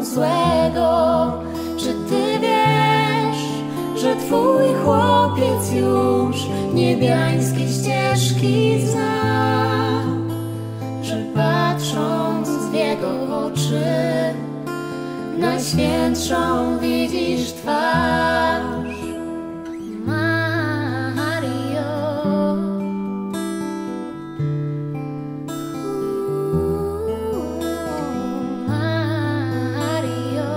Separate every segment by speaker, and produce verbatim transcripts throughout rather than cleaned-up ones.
Speaker 1: złego. Czy Ty wiesz, że Twój chłopiec już niebiańskie ścieżki zna? Że patrząc w Jego oczy, Najświętszą widzisz twarz. Mario, Mario.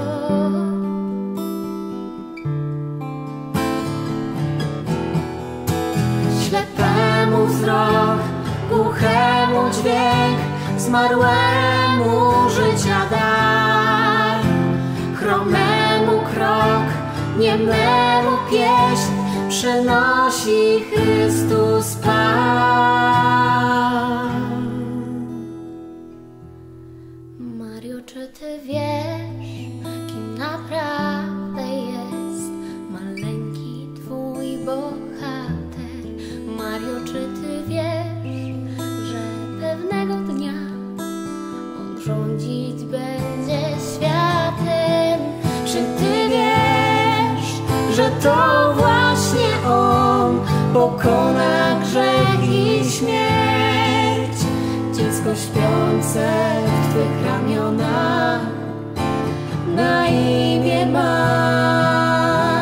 Speaker 1: Ślepemu wzrok, głuchemu dźwięk, zmarłemu życia dar, chromemu krok, niememu pieśń przynosi Chrystus Pan. Mario, czy Ty wiesz, kim naprawdę jest maleńki Twój bohater? Mario, czy Ty wiesz, że pewnego dnia On rządzić będzie światem? Czy Ty wiesz, że to właśnie On pokona grzech i śmierć? Dziecko śpiące w Twych ramionach na imię ma.